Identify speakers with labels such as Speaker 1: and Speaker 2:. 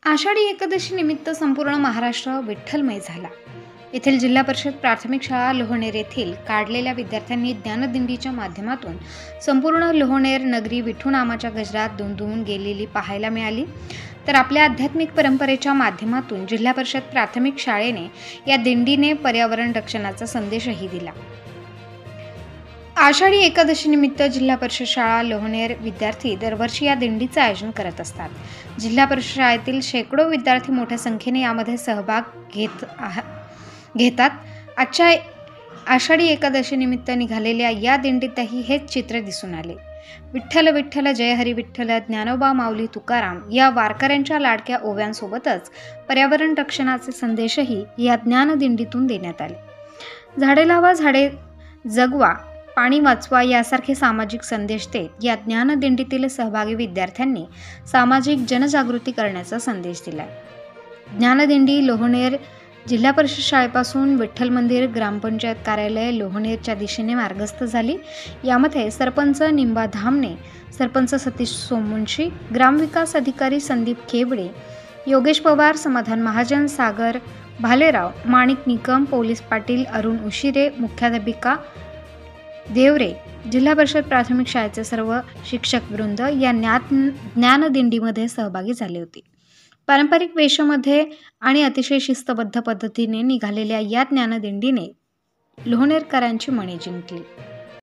Speaker 1: आषाढी एकादशी निमित्त संपूर्ण महाराष्ट्र विठ्ठलमय झाला। येथील जिल्हा परिषद प्राथमिक शाळा लोहनेर येथील काढलेल्या विद्यार्थ्यांनी ज्ञानदिंडीच्या माध्यमातून संपूर्ण लोहनेर नगरी विठ्ठुनामाच्या गजरात दुमदुमून गेलेली पाहायला मिळाली। तर आपल्या आध्यात्मिक परंपरेच्या माध्यमातून जिल्हा परिषद प्राथमिक शाळेने या दिंडीने पर्यावरण रक्षणाचा संदेशही दिला। आषाढी एकादशी निमित्त जिल्हा परिषद शाळा लोहनेर विद्यार्थी दरवर्षी या दिंडीचे आयोजन करत असतात। जिल्हा परिषद शाळेतील शेकडो विद्यार्थी मोठ्या संख्येने यामध्ये सहभाग घेतात। आजच्या आषाढी एकादशी निमित्त निघालेल्या या दिंडीतही हेच चित्र दिसून आले। विठ्ठल विठ्ठल जय हरी विठ्ठल, ज्ञानोबा माऊली तुकाराम या वारकऱ्यांच्या लाडक्या ओव्यांसोबतच पर्यावरण रक्षणाचे संदेशही या ज्ञानदिंडीतून देण्यात आले। झाडे लावा, झाडे जगवा, पाणी वाचवा यासारखे सामाजिक संदेश देत या ज्ञानदिंडीतील सहभागी विद्यार्थ्यांनी सामाजिक जनजागृती करण्याचा संदेश दिला। ज्ञानदिंडी लोहनेर जिल्हा परिषद शाळेपासून विठ्ठल मंदिर ग्रामपंचायत कार्यालय लोहनेरच्या दिशेने मार्गस्थ झाली। यामध्ये सरपंच निंबा धामणे, सरपंच सतीश सोमुंशी, ग्रामविकास अधिकारी संदीप खेबडे, योगेश पवार, समाधान महाजन, सागर भालेराव, माणिक निकम, पोलीस पाटील अरुण उशिरे, मुख्याध्यापिका देवरे, जिल्हा परिषद प्राथमिक शाळेचे सर्व शिक्षक वृंद या ज्ञानदिंडीमध्ये सहभागी झाले होते। पारंपरिक वेशामध्ये आणि अतिशय शिस्तबद्ध पद्धतीने निघालेल्या या ज्ञानदिंडीने लोहनेरकरांची मने जिंकली।